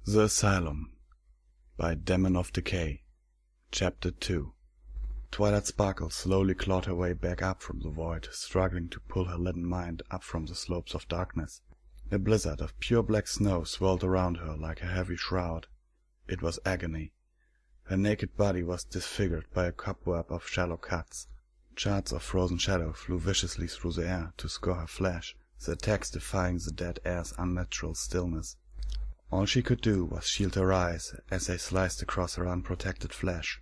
The Asylum by Demon of Decay. Chapter 2. Twilight Sparkle slowly clawed her way back up from the void, struggling to pull her leaden mind up from the slopes of darkness. A blizzard of pure black snow swirled around her like a heavy shroud. It was agony. Her naked body was disfigured by a cobweb of shallow cuts. Shards of frozen shadow flew viciously through the air to score her flesh, the attacks defying the dead air's unnatural stillness. All she could do was shield her eyes as they sliced across her unprotected flesh,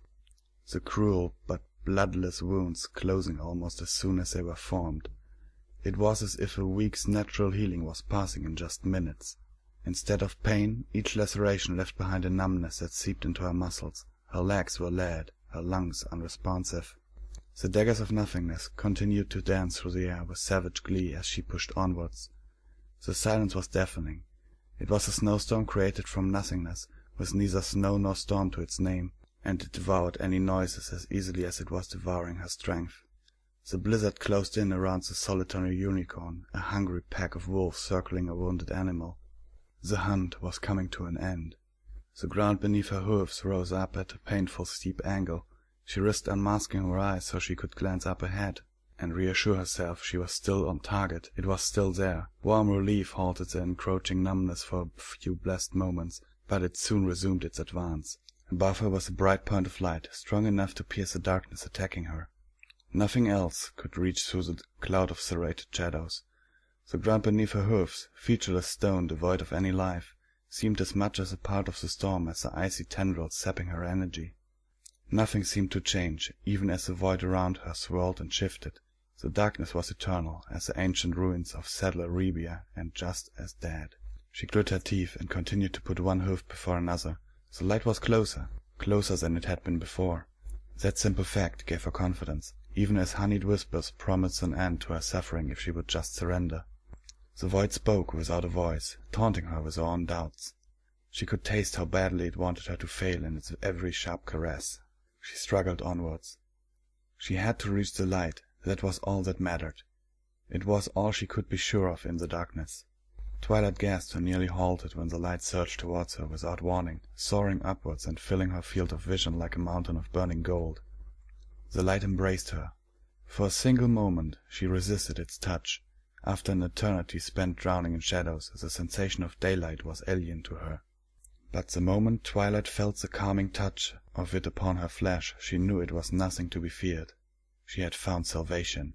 the cruel but bloodless wounds closing almost as soon as they were formed. It was as if a week's natural healing was passing in just minutes. Instead of pain, each laceration left behind a numbness that seeped into her muscles. Her legs were lead, her lungs unresponsive. The daggers of nothingness continued to dance through the air with savage glee as she pushed onwards. The silence was deafening. It was a snowstorm created from nothingness, with neither snow nor storm to its name, and it devoured any noises as easily as it was devouring her strength. The blizzard closed in around the solitary unicorn, a hungry pack of wolves circling a wounded animal. The hunt was coming to an end. The ground beneath her hooves rose up at a painful steep angle. She risked unmasking her eyes so she could glance up ahead and reassure herself she was still on target. It was still there. Warm relief halted the encroaching numbness for a few blessed moments, but it soon resumed its advance. Above her was a bright point of light, strong enough to pierce the darkness attacking her. Nothing else could reach through the cloud of serrated shadows. The ground beneath her hoofs, featureless stone devoid of any life, seemed as much as a part of the storm as the icy tendrils sapping her energy. Nothing seemed to change, even as the void around her swirled and shifted. The darkness was eternal, as the ancient ruins of Saddle Arabia, and just as dead. She grit her teeth and continued to put one hoof before another. The light was closer than it had been before. That simple fact gave her confidence, even as honeyed whispers promised an end to her suffering if she would just surrender. The void spoke without a voice, taunting her with her own doubts. She could taste how badly it wanted her to fail in its every sharp caress. She struggled onwards. She had to reach the light. That was all that mattered. It was all she could be sure of in the darkness. Twilight gasped and nearly halted when the light surged towards her without warning, soaring upwards and filling her field of vision like a mountain of burning gold. The light embraced her. For a single moment she resisted its touch. After an eternity spent drowning in shadows, the sensation of daylight was alien to her. But the moment Twilight felt the calming touch of it upon her flesh, she knew it was nothing to be feared. She had found salvation.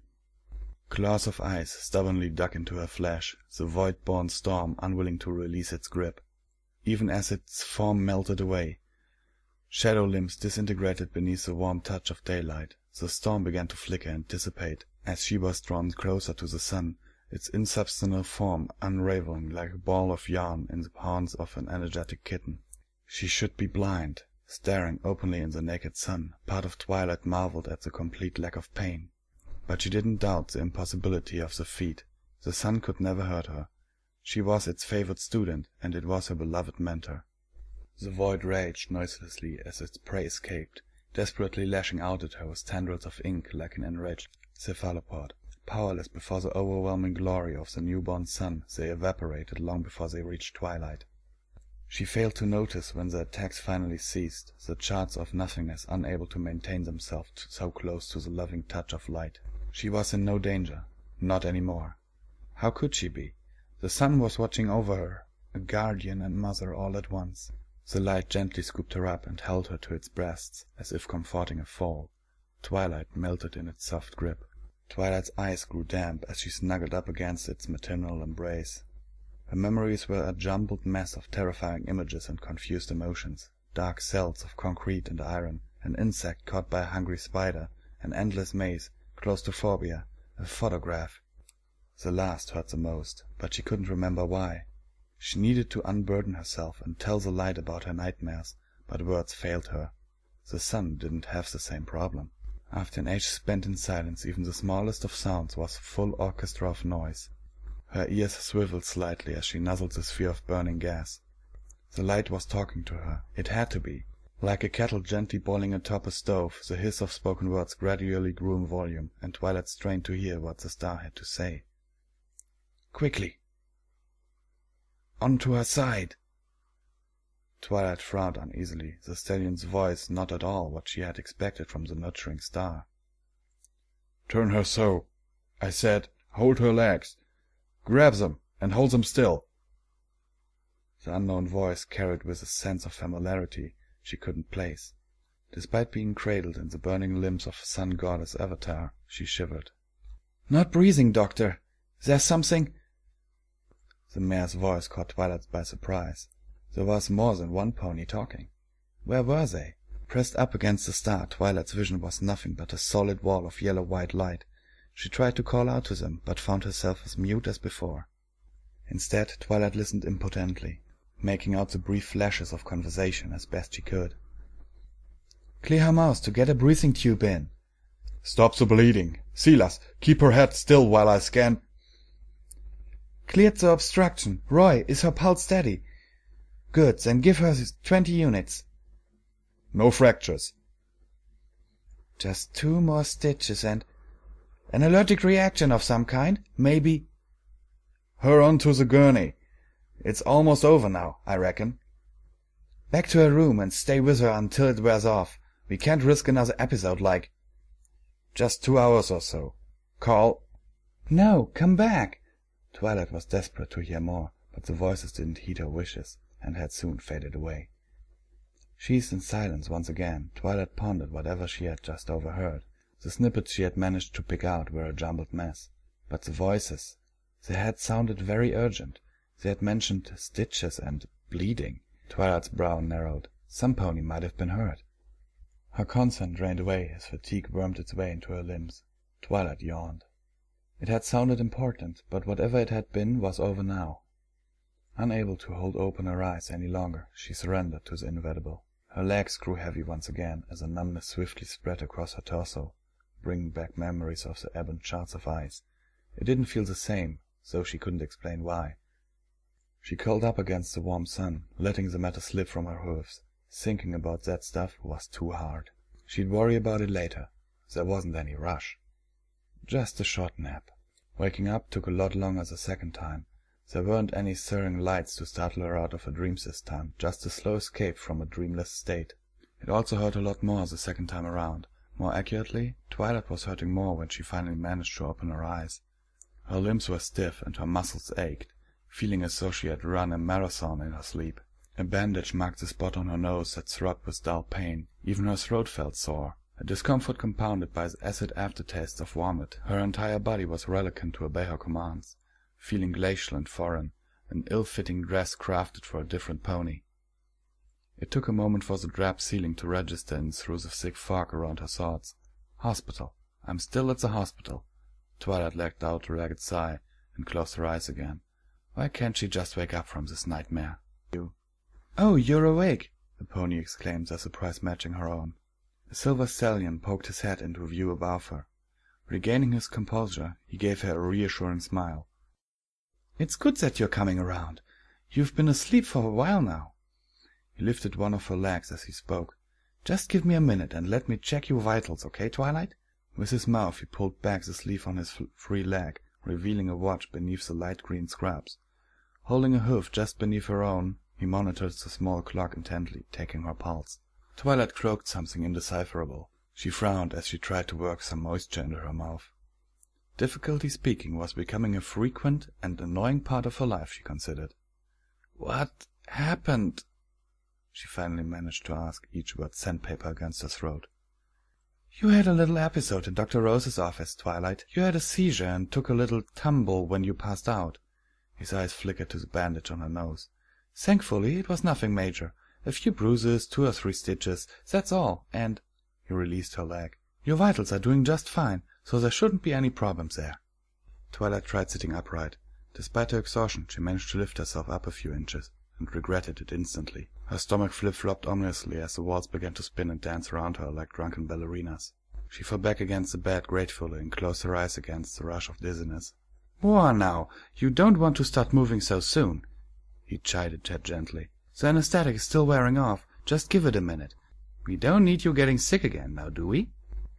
Claws of ice stubbornly dug into her flesh, the void-born storm unwilling to release its grip. Even as its form melted away, shadow limbs disintegrated beneath the warm touch of daylight. The storm began to flicker and dissipate as she was drawn closer to the sun, its insubstantial form unraveling like a ball of yarn in the palms of an energetic kitten. She should be blind. Staring openly in the naked sun, part of Twilight marveled at the complete lack of pain. But she didn't doubt the impossibility of the feat. The sun could never hurt her. She was its favored student, and it was her beloved mentor. The void raged noiselessly as its prey escaped, desperately lashing out at her with tendrils of ink like an enraged cephalopod. Powerless before the overwhelming glory of the newborn sun, they evaporated long before they reached twilight. She failed to notice when the attacks finally ceased, the shards of nothingness unable to maintain themselves so close to the loving touch of light. She was in no danger. Not any more. How could she be? The sun was watching over her, a guardian and mother all at once. The light gently scooped her up and held her to its breasts, as if comforting a fall. Twilight melted in its soft grip. Twilight's eyes grew damp as she snuggled up against its maternal embrace. Her memories were a jumbled mess of terrifying images and confused emotions. Dark cells of concrete and iron, an insect caught by a hungry spider, an endless maze, claustrophobia, a photograph. The last hurt the most, but she couldn't remember why. She needed to unburden herself and tell the light about her nightmares, but words failed her. The sun didn't have the same problem. After an age spent in silence, even the smallest of sounds was a full orchestra of noise. Her ears swiveled slightly as she nuzzled the sphere of burning gas. The light was talking to her. It had to be. Like a kettle gently boiling atop a stove, the hiss of spoken words gradually grew in volume, and Twilight strained to hear what the star had to say. "Quickly! On to her side!" Twilight frowned uneasily, the stallion's voice not at all what she had expected from the nurturing star. "Turn her so," I said. "Hold her legs. Grab them, and hold them still." The unknown voice carried with a sense of familiarity she couldn't place. Despite being cradled in the burning limbs of sun goddess Avatar, she shivered. "Not breathing, Doctor. There's something—" The mare's voice caught Twilight by surprise. There was more than one pony talking. Where were they? Pressed up against the star, Twilight's vision was nothing but a solid wall of yellow-white light. She tried to call out to them, but found herself as mute as before. Instead, Twilight listened impotently, making out the brief flashes of conversation as best she could. "Clear her mouth to get a breathing tube in." "Stop the bleeding. Silas, keep her head still while I scan—" "Cleared the obstruction. Roy, is her pulse steady?" "Good, then give her 20 units. "No fractures." "Just 2 more stitches and— an allergic reaction of some kind, maybe." "Her onto the gurney. It's almost over now, I reckon." "Back to her room and stay with her until it wears off. We can't risk another episode like—" "Just 2 hours or so. Call—" "No, come back." Twilight was desperate to hear more, but the voices didn't heed her wishes, and had soon faded away. Sheathed in silence once again, Twilight pondered whatever she had just overheard. The snippets she had managed to pick out were a jumbled mess. But the voices, they had sounded very urgent. They had mentioned stitches and bleeding. Twilight's brow narrowed. Some pony might have been hurt. Her concern drained away as fatigue wormed its way into her limbs. Twilight yawned. It had sounded important, but whatever it had been was over now. Unable to hold open her eyes any longer, she surrendered to the inevitable. Her legs grew heavy once again as a numbness swiftly spread across her torso, bringing back memories of the ebon shards of ice. It didn't feel the same, though she couldn't explain why. She curled up against the warm sun, letting the matter slip from her hooves. Thinking about that stuff was too hard. She'd worry about it later. There wasn't any rush. Just a short nap. Waking up took a lot longer the second time. There weren't any stirring lights to startle her out of her dreams this time, just a slow escape from a dreamless state. It also hurt a lot more the second time around. More accurately, Twilight was hurting more when she finally managed to open her eyes. Her limbs were stiff and her muscles ached, feeling as though she had run a marathon in her sleep. A bandage marked the spot on her nose that throbbed with dull pain. Even her throat felt sore, a discomfort compounded by the acid aftertaste of vomit. Her entire body was reluctant to obey her commands, feeling glacial and foreign, an ill-fitting dress crafted for a different pony. It took a moment for the drab ceiling to register in through the thick fog around her thoughts. Hospital. I'm still at the hospital. Twilight let out a ragged sigh and closed her eyes again. Why can't she just wake up from this nightmare? "Oh, you're awake!" the pony exclaimed, their surprise matching her own. A silver stallion poked his head into view above her. Regaining his composure, he gave her a reassuring smile. "It's good that you're coming around. You've been asleep for a while now." He lifted one of her legs as he spoke. "Just give me a minute and let me check your vitals, okay, Twilight?" With his mouth he pulled back the sleeve on his free leg, revealing a watch beneath the light green scraps. Holding a hoof just beneath her own, he monitored the small clock intently, taking her pulse. Twilight croaked something indecipherable. She frowned as she tried to work some moisture into her mouth. Difficulty speaking was becoming a frequent and annoying part of her life, she considered. "What happened?" she finally managed to ask, each word sandpaper against her throat. "You had a little episode in Dr. Rose's office, Twilight. You had a seizure and took a little tumble when you passed out." His eyes flickered to the bandage on her nose. "Thankfully, it was nothing major. A few bruises, 2 or 3 stitches, that's all, and—" he released her leg. "Your vitals are doing just fine, so there shouldn't be any problems there." Twilight tried sitting upright. Despite her exhaustion, she managed to lift herself up a few inches, and regretted it instantly. Her stomach flip-flopped ominously as the walls began to spin and dance around her like drunken ballerinas. She fell back against the bed gratefully and closed her eyes against the rush of dizziness. "Whoa now, you don't want to start moving so soon," he chided her gently. "The anesthetic is still wearing off. Just give it a minute. We don't need you getting sick again now, do we?"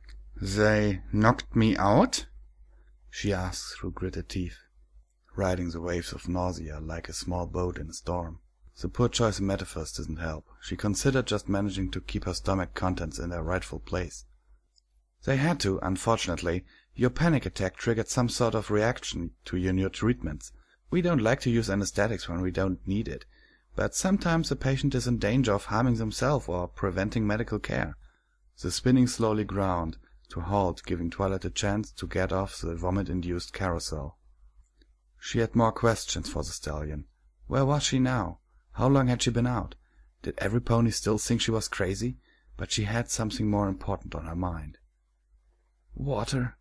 "They knocked me out?" she asked through gritted teeth, riding the waves of nausea like a small boat in a storm. The poor choice of metaphors didn't help. She considered just managing to keep her stomach contents in their rightful place. They had to, unfortunately. Your panic attack triggered some sort of reaction to your new treatments. We don't like to use anesthetics when we don't need it, but sometimes a patient is in danger of harming themselves or preventing medical care. The spinning slowly ground to a halt, giving Twilight a chance to get off the vomit-induced carousel. She had more questions for the stallion. Where was she now? How long had she been out? Did every pony still think she was crazy? But she had something more important on her mind. Water.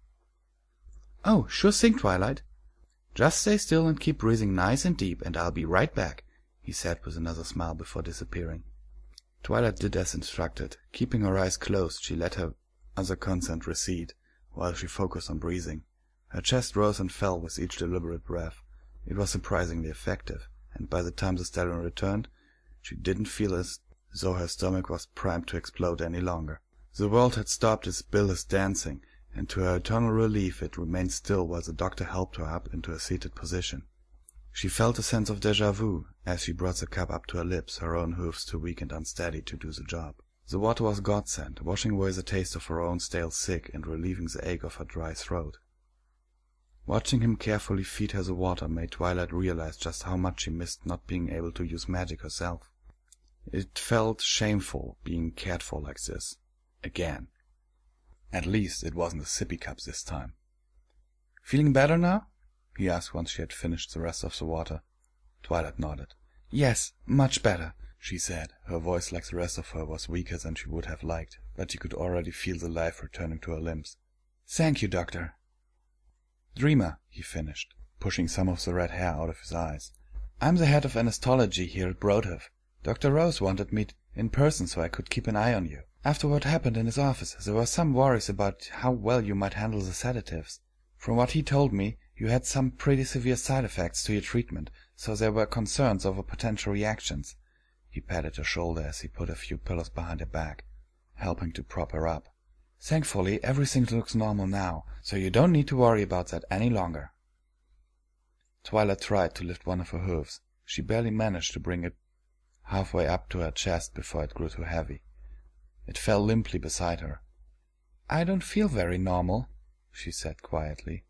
Oh, sure thing, Twilight. Just stay still and keep breathing nice and deep, and I'll be right back, he said with another smile before disappearing. Twilight did as instructed. Keeping her eyes closed, she let her other consent recede, while she focused on breathing. Her chest rose and fell with each deliberate breath. It was surprisingly effective, and by the time the stallion returned, she didn't feel as though her stomach was primed to explode any longer. The world had stopped its bilious dancing, and to her eternal relief it remained still while the doctor helped her up into a seated position. She felt a sense of déjà vu as she brought the cup up to her lips, her own hoofs too weak and unsteady to do the job. The water was godsend, washing away the taste of her own stale sick and relieving the ache of her dry throat. Watching him carefully feed her the water made Twilight realize just how much she missed not being able to use magic herself. It felt shameful being cared for like this. Again. At least it wasn't a sippy cup this time. "Feeling better now?" he asked once she had finished the rest of the water. Twilight nodded. "Yes, much better," she said. Her voice, like the rest of her, was weaker than she would have liked, but she could already feel the life returning to her limbs. "Thank you, Doctor." "Dreamer," he finished, pushing some of the red hair out of his eyes. "I'm the head of anestology here at Broadhoof. Dr. Rose wanted me in person so I could keep an eye on you. After what happened in his office, there were some worries about how well you might handle the sedatives. From what he told me, you had some pretty severe side effects to your treatment, so there were concerns over potential reactions." He patted her shoulder as he put a few pillows behind her back, helping to prop her up. "Thankfully, everything looks normal now, so you don't need to worry about that any longer." Twilight tried to lift one of her hooves. She barely managed to bring it halfway up to her chest before it grew too heavy. It fell limply beside her. "I don't feel very normal," she said quietly.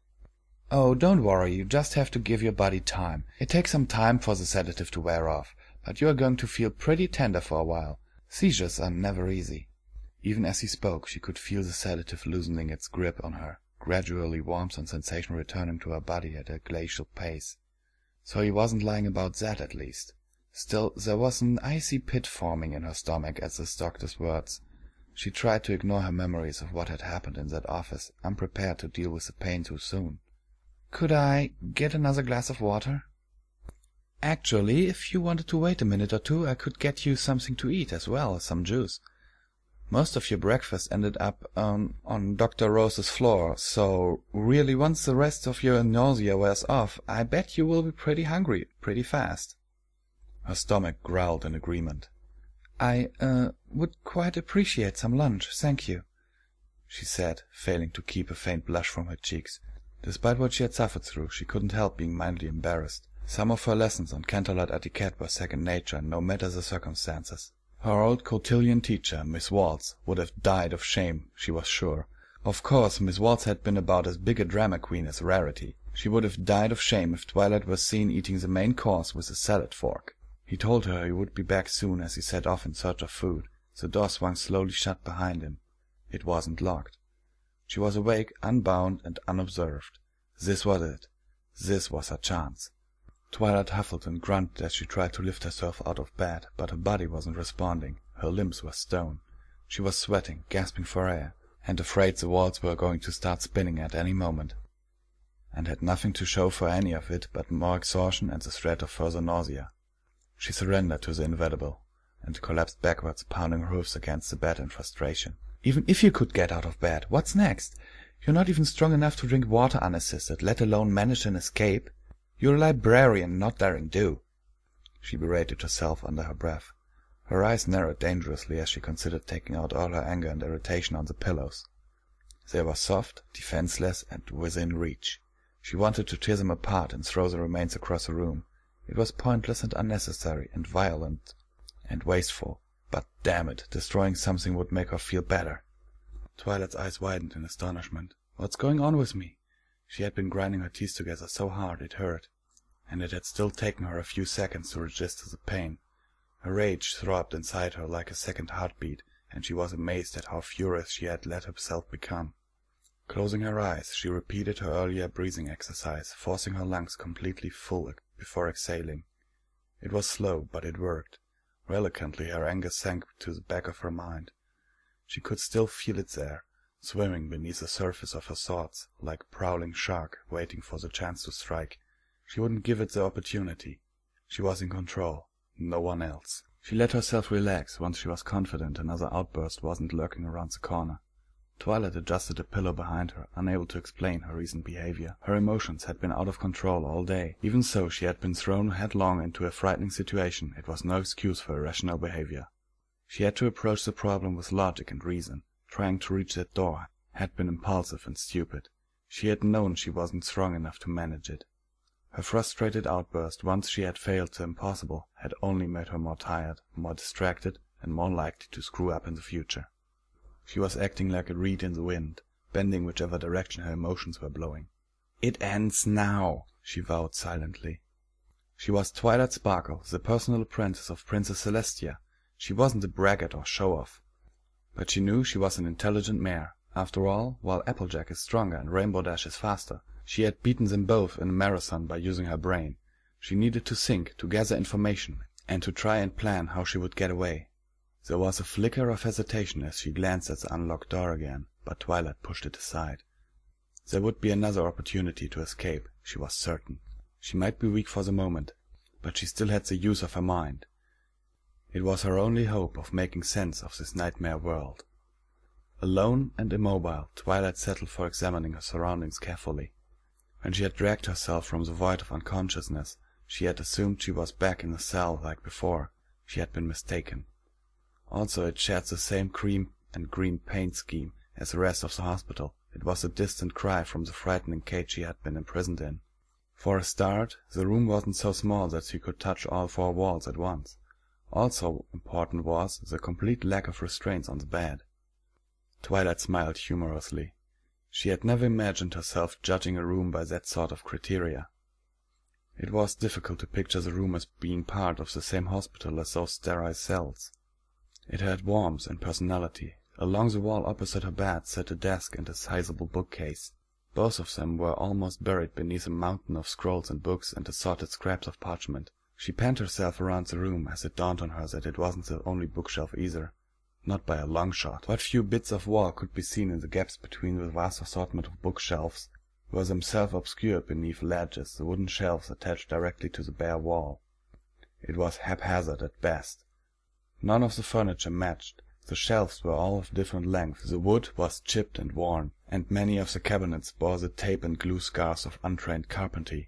"Oh, don't worry, you just have to give your body time. It takes some time for the sedative to wear off, but you are going to feel pretty tender for a while. Seizures are never easy." Even as he spoke, she could feel the sedative loosening its grip on her, gradually warmth and sensation returning to her body at a glacial pace. So he wasn't lying about that, at least. Still, there was an icy pit forming in her stomach at the doctor's words. She tried to ignore her memories of what had happened in that office, unprepared to deal with the pain too soon. "Could I get another glass of water?" "Actually, if you wanted to wait a minute or two, I could get you something to eat as well as some juice. Most of your breakfast ended up on Dr. Rose's floor, so really once the rest of your nausea wears off, I bet you will be pretty hungry pretty fast." Her stomach growled in agreement. "I would quite appreciate some lunch, thank you," she said, failing to keep a faint blush from her cheeks. Despite what she had suffered through, she couldn't help being mildly embarrassed. Some of her lessons on Canterlot etiquette were second nature, no matter the circumstances. Her old cotillion teacher, Miss Waltz, would have died of shame, she was sure. Of course, Miss Waltz had been about as big a drama queen as Rarity. She would have died of shame if Twilight was seen eating the main course with a salad fork. He told her he would be back soon as he set off in search of food. The door swung slowly shut behind him. It wasn't locked. She was awake, unbound, and unobserved. This was it. This was her chance. Twilight huffled and grunted as she tried to lift herself out of bed, but her body wasn't responding. Her limbs were stone. She was sweating, gasping for air, and afraid the walls were going to start spinning at any moment, and had nothing to show for any of it but more exhaustion and the threat of further nausea. She surrendered to the inevitable, and collapsed backwards, pounding her hoofs against the bed in frustration. "Even if you could get out of bed, what's next? You're not even strong enough to drink water unassisted, let alone manage an escape. You're a librarian, not daring do," she berated herself under her breath. Her eyes narrowed dangerously as she considered taking out all her anger and irritation on the pillows. They were soft, defenseless, and within reach. She wanted to tear them apart and throw the remains across the room. It was pointless and unnecessary and violent and wasteful, but damn it, destroying something would make her feel better. Twilight's eyes widened in astonishment. What's going on with me? She had been grinding her teeth together so hard it hurt, and it had still taken her a few seconds to register the pain. Her rage throbbed inside her like a second heartbeat, and she was amazed at how furious she had let herself become. Closing her eyes, she repeated her earlier breathing exercise, forcing her lungs completely full before exhaling. It was slow, but it worked. Reluctantly her anger sank to the back of her mind. She could still feel it there, swimming beneath the surface of her thoughts, like a prowling shark waiting for the chance to strike. She wouldn't give it the opportunity. She was in control, no one else. She let herself relax once she was confident another outburst wasn't lurking around the corner. Twilight adjusted a pillow behind her, unable to explain her recent behavior. Her emotions had been out of control all day. Even so, she had been thrown headlong into a frightening situation. It was no excuse for irrational behavior. She had to approach the problem with logic and reason. Trying to reach that door had been impulsive and stupid. She had known she wasn't strong enough to manage it. Her frustrated outburst, once she had failed the impossible, had only made her more tired, more distracted, and more likely to screw up in the future. She was acting like a reed in the wind, bending whichever direction her emotions were blowing. "It ends now," she vowed silently. She was Twilight Sparkle, the personal apprentice of Princess Celestia. She wasn't a braggart or show-off. But she knew she was an intelligent mare. After all, while Applejack is stronger and Rainbow Dash is faster, she had beaten them both in a marathon by using her brain. She needed to think, to gather information, and to try and plan how she would get away. There was a flicker of hesitation as she glanced at the unlocked door again, but Twilight pushed it aside. There would be another opportunity to escape, she was certain. She might be weak for the moment, but she still had the use of her mind. It was her only hope of making sense of this nightmare world. Alone and immobile, Twilight settled for examining her surroundings carefully. When she had dragged herself from the void of unconsciousness, she had assumed she was back in the cell like before. She had been mistaken. Also, it shared the same cream and green paint scheme as the rest of the hospital. It was a distant cry from the frightening cage she had been imprisoned in. For a start, the room wasn't so small that she could touch all four walls at once. Also important was the complete lack of restraints on the bed. Twilight smiled humorously. She had never imagined herself judging a room by that sort of criteria. It was difficult to picture the room as being part of the same hospital as those sterile cells. It had warmth and personality. Along the wall opposite her bed sat a desk and a sizable bookcase. Both of them were almost buried beneath a mountain of scrolls and books and assorted scraps of parchment. She panned herself around the room as it dawned on her that it wasn't the only bookshelf either. Not by a long shot. What few bits of wall could be seen in the gaps between the vast assortment of bookshelves were themselves obscured beneath ledges, the wooden shelves attached directly to the bare wall. It was haphazard at best. None of the furniture matched. The shelves were all of different lengths. The wood was chipped and worn, and many of the cabinets bore the tape and glue scars of untrained carpentry.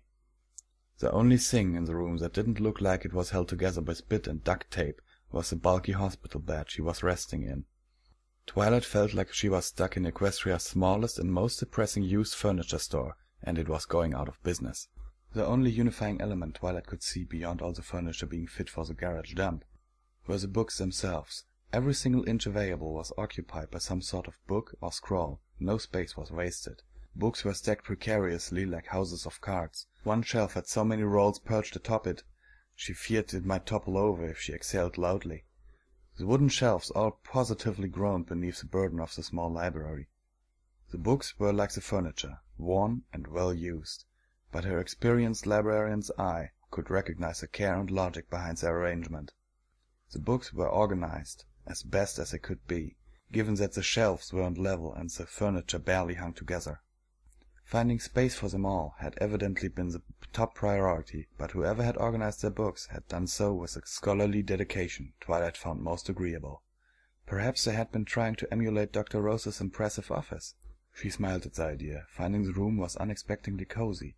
The only thing in the room that didn't look like it was held together by spit and duct tape was the bulky hospital bed she was resting in. Twilight felt like she was stuck in Equestria's smallest and most depressing used furniture store, and it was going out of business. The only unifying element Twilight could see beyond all the furniture being fit for the garage dump were the books themselves. Every single inch available was occupied by some sort of book or scroll. No space was wasted. Books were stacked precariously like houses of cards. One shelf had so many rolls perched atop it, she feared it might topple over if she exhaled loudly. The wooden shelves all positively groaned beneath the burden of the small library. The books were like the furniture, worn and well used, but her experienced librarian's eye could recognize the care and logic behind their arrangement. The books were organized as best as they could be, given that the shelves weren't level and the furniture barely hung together. Finding space for them all had evidently been the top priority, but whoever had organized their books had done so with a scholarly dedication Twilight found most agreeable. Perhaps they had been trying to emulate Dr. Rose's impressive office. She smiled at the idea, finding the room was unexpectedly cozy.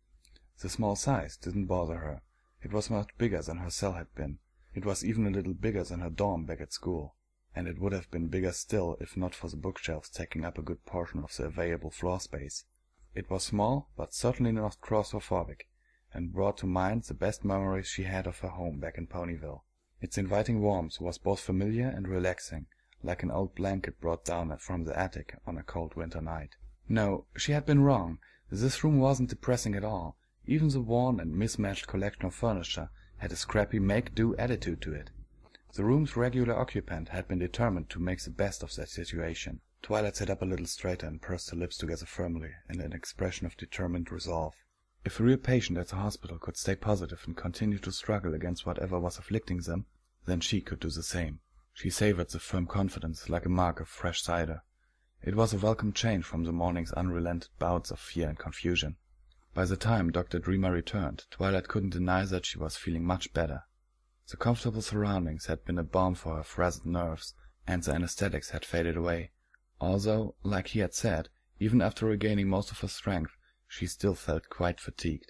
The small size didn't bother her. It was much bigger than her cell had been. It was even a little bigger than her dorm back at school, and it would have been bigger still if not for the bookshelves taking up a good portion of the available floor space. It was small, but certainly not claustrophobic. and brought to mind the best memories she had of her home back in Ponyville. Its inviting warmth was both familiar and relaxing, like an old blanket brought down from the attic on a cold winter night. No, she had been wrong. This room wasn't depressing at all. Even the worn and mismatched collection of furniture had a scrappy make-do attitude to it. The room's regular occupant had been determined to make the best of that situation. Twilight sat up a little straighter and pursed her lips together firmly in an expression of determined resolve. If a real patient at the hospital could stay positive and continue to struggle against whatever was afflicting them, then she could do the same. She savored the firm confidence like a mug of fresh cider. It was a welcome change from the morning's unrelenting bouts of fear and confusion. By the time Dr. Dreamer returned, Twilight couldn't deny that she was feeling much better. The comfortable surroundings had been a balm for her frazzled nerves, and the anesthetics had faded away, although, like he had said, even after regaining most of her strength, she still felt quite fatigued.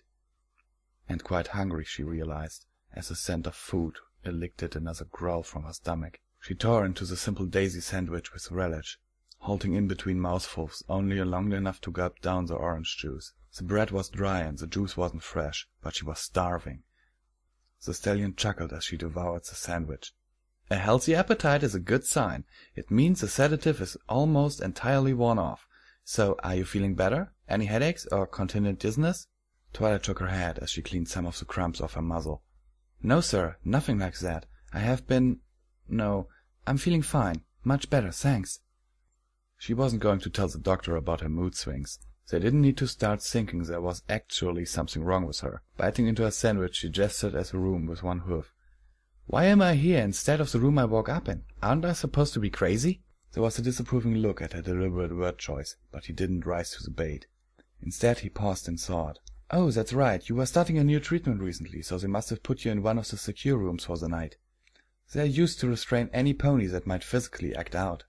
And quite hungry, she realized, as the scent of food elicited another growl from her stomach. She tore into the simple daisy sandwich with relish, halting in between mouthfuls only long enough to gulp down the orange juice. The bread was dry and the juice wasn't fresh, but she was starving. The stallion chuckled as she devoured the sandwich. A healthy appetite is a good sign. It means the sedative is almost entirely worn off. So, are you feeling better? Any headaches or continued dizziness? Twilight shook her head as she cleaned some of the crumbs off her muzzle. No, sir, nothing like that. I have been... No, I'm feeling fine. Much better, thanks. She wasn't going to tell the doctor about her mood swings. They didn't need to start thinking there was actually something wrong with her. Biting into her sandwich, she gestured at the room with one hoof. Why am I here instead of the room I woke up in? Aren't I supposed to be crazy? There was a disapproving look at her deliberate word choice, but he didn't rise to the bait. Instead, he paused in thought. Oh, that's right. You were starting a new treatment recently, so they must have put you in one of the secure rooms for the night. They're used to restrain any pony that might physically act out.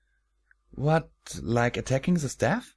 What, like attacking the staff?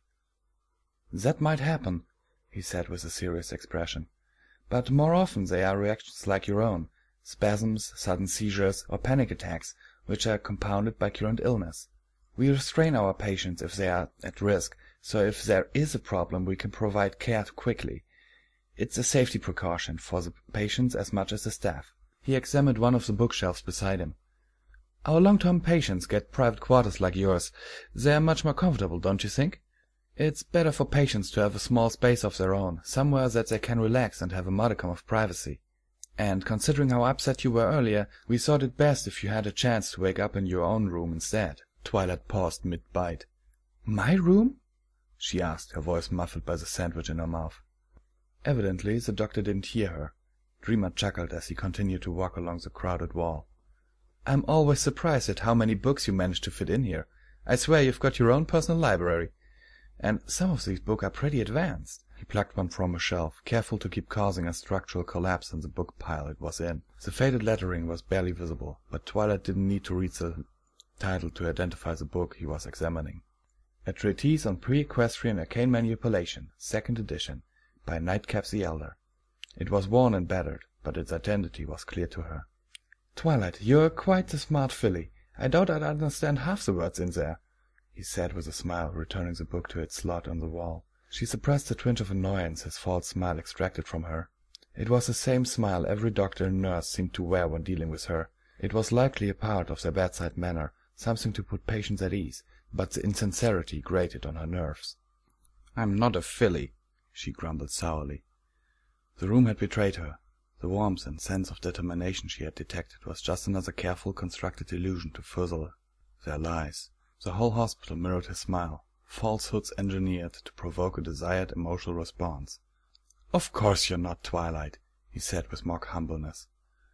That might happen, he said with a serious expression. But more often they are reactions like your own, spasms, sudden seizures, or panic attacks, which are compounded by current illness. We restrain our patients if they are at risk, so if there is a problem we can provide care quickly. It's a safety precaution for the patients as much as the staff. He examined one of the bookshelves beside him. Our long-term patients get private quarters like yours. They're much more comfortable, don't you think? It's better for patients to have a small space of their own, somewhere that they can relax and have a modicum of privacy. And considering how upset you were earlier, we thought it best if you had a chance to wake up in your own room instead. Twilight paused mid-bite. My room? She asked, her voice muffled by the sandwich in her mouth. Evidently, the doctor didn't hear her. Dreamer chuckled as he continued to walk along the crowded wall. I'm always surprised at how many books you manage to fit in here. I swear you've got your own personal library. And some of these books are pretty advanced. He plucked one from a shelf, careful to keep causing a structural collapse in the book pile it was in. The faded lettering was barely visible, but Twilight didn't need to read the title to identify the book he was examining. A Treatise on Pre-Equestrian Arcane Manipulation, 2nd edition, by Nightcap the Elder. It was worn and battered, but its identity was clear to her. Twilight, you're quite the smart filly. I doubt I'd understand half the words in there, he said with a smile, returning the book to its slot on the wall. She suppressed the twinge of annoyance his false smile extracted from her. It was the same smile every doctor and nurse seemed to wear when dealing with her. It was likely a part of their bedside manner, something to put patients at ease, but the insincerity grated on her nerves. I'm not a filly, she grumbled sourly. The room had betrayed her. The warmth and sense of determination she had detected was just another carefully constructed illusion to fuzzle their lies. The whole hospital mirrored his smile, falsehoods engineered to provoke a desired emotional response. Of course you're not, Twilight, he said with mock humbleness.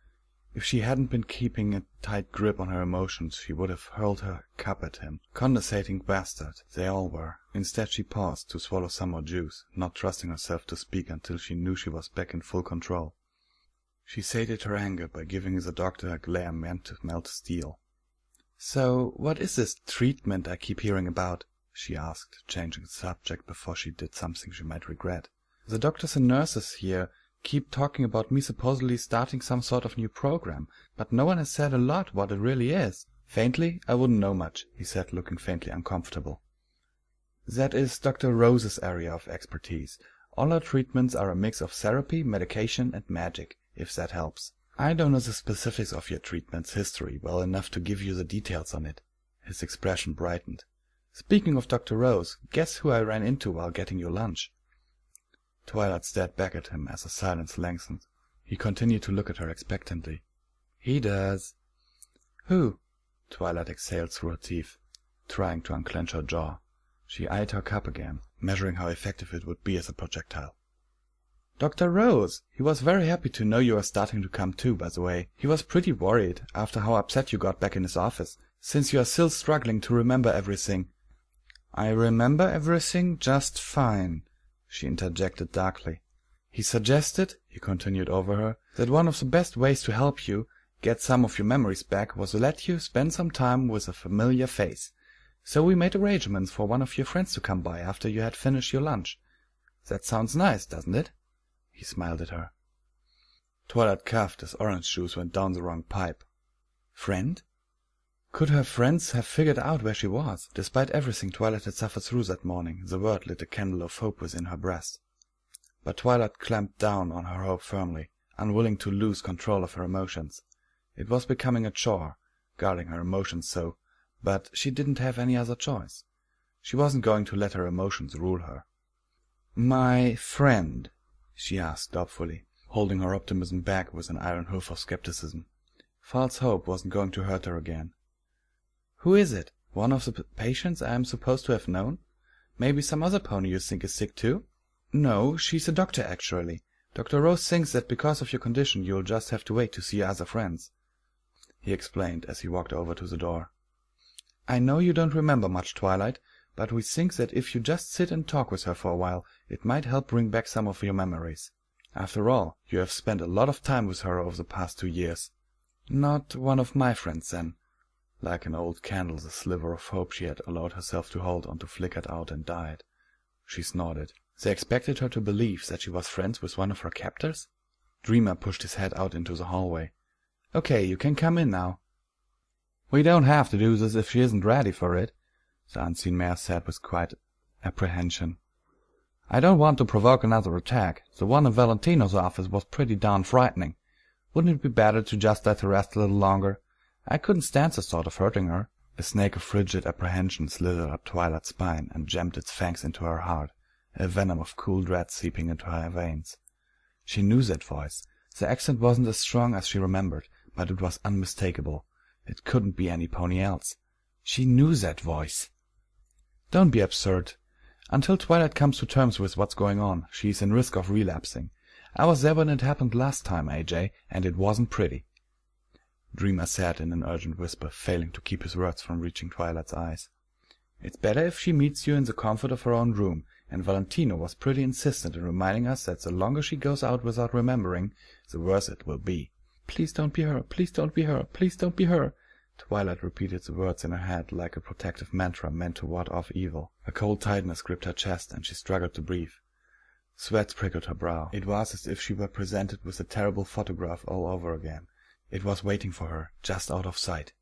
If she hadn't been keeping a tight grip on her emotions, she would have hurled her cup at him. Condescending bastard, they all were. Instead she paused to swallow some more juice, not trusting herself to speak until she knew she was back in full control. She sated her anger by giving the doctor a glare meant to melt steel. So, what is this treatment I keep hearing about? She asked, changing the subject before she did something she might regret. The doctors and nurses here keep talking about me supposedly starting some sort of new program, but no one has said a lot what it really is. Faintly, I wouldn't know much, he said, looking faintly uncomfortable. That is Dr. Rose's area of expertise. All our treatments are a mix of therapy, medication, and magic, if that helps. I don't know the specifics of your treatment's history well enough to give you the details on it. His expression brightened. Speaking of Dr. Rose, guess who I ran into while getting your lunch? Twilight stared back at him as the silence lengthened. He continued to look at her expectantly. He does. Who? Twilight exhaled through her teeth, trying to unclench her jaw. She eyed her cup again, measuring how effective it would be as a projectile. Dr. Rose! He was very happy to know you were starting to come too, by the way. He was pretty worried, after how upset you got back in his office, since you are still struggling to remember everything. I remember everything just fine, she interjected darkly. He suggested, he continued over her, that one of the best ways to help you get some of your memories back was to let you spend some time with a familiar face. So we made arrangements for one of your friends to come by after you had finished your lunch. That sounds nice, doesn't it? He smiled at her. Twilight coughed as orange juice went down the wrong pipe. Friend? Could her friends have figured out where she was? Despite everything Twilight had suffered through that morning, the word lit a candle of hope within her breast. But Twilight clamped down on her hope firmly, unwilling to lose control of her emotions. It was becoming a chore, guarding her emotions so, but she didn't have any other choice. She wasn't going to let her emotions rule her. My friend? She asked doubtfully, holding her optimism back with an iron hoof of skepticism. False hope wasn't going to hurt her again. Who is it? One of the patients I am supposed to have known? Maybe some other pony you think is sick too? No, she's a doctor actually. Dr. Rose thinks that because of your condition you'll just have to wait to see your other friends, he explained as he walked over to the door. I know you don't remember much, Twilight, but we think that if you just sit and talk with her for a while, it might help bring back some of your memories. After all, you have spent a lot of time with her over the past 2 years. Not one of my friends, then. Like an old candle, the sliver of hope she had allowed herself to hold onto flickered out and died. She snorted. They expected her to believe that she was friends with one of her captors? Dreamer pushed his head out into the hallway. Okay, you can come in now. We don't have to do this if she isn't ready for it, the unseen mayor said with quiet apprehension. I don't want to provoke another attack. The one in Valentino's office was pretty darn frightening. Wouldn't it be better to just let her rest a little longer? I couldn't stand the thought of hurting her. A snake of frigid apprehension slithered up Twilight's spine and jammed its fangs into her heart, a venom of cool dread seeping into her veins. She knew that voice. The accent wasn't as strong as she remembered, but it was unmistakable. It couldn't be any pony else. She knew that voice. Don't be absurd. Until Twilight comes to terms with what's going on, she's in risk of relapsing. I was there when it happened last time, AJ, and it wasn't pretty. Dreamer said in an urgent whisper, failing to keep his words from reaching Twilight's eyes. It's better if she meets you in the comfort of her own room, and Valentino was pretty insistent in reminding us that the longer she goes out without remembering, the worse it will be. Please don't be her, please don't be her, please don't be her. Twilight repeated the words in her head like a protective mantra meant to ward off evil. A cold tightness gripped her chest, and she struggled to breathe. Sweat prickled her brow. It was as if she were presented with a terrible photograph all over again. It was waiting for her, just out of sight.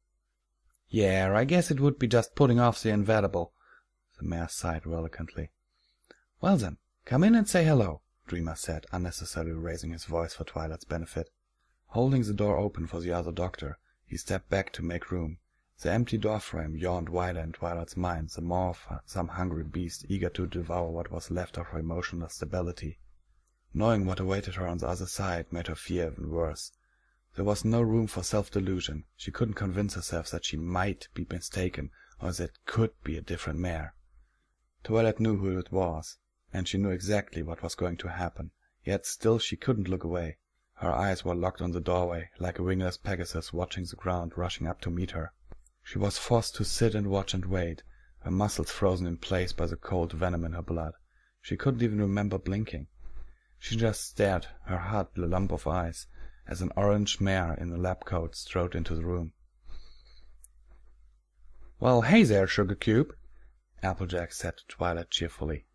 Yeah, I guess it would be just putting off the inevitable, the mayor sighed reluctantly. Well then, come in and say hello, Dreamer said, unnecessarily raising his voice for Twilight's benefit. Holding the door open for the other doctor, he stepped back to make room. The empty doorframe yawned wider in Twilight's mind, the maw of some hungry beast eager to devour what was left of her emotional stability. Knowing what awaited her on the other side made her fear even worse. There was no room for self-delusion. She couldn't convince herself that she might be mistaken, or that it could be a different mare. Twilight knew who it was, and she knew exactly what was going to happen, yet still she couldn't look away. Her eyes were locked on the doorway, like a wingless Pegasus watching the ground rushing up to meet her. She was forced to sit and watch and wait, her muscles frozen in place by the cold venom in her blood. She couldn't even remember blinking. She just stared, her heart a lump of ice, as an orange mare in a lab coat strode into the room. "Well, hey there, Sugar Cube," Applejack said to Twilight cheerfully.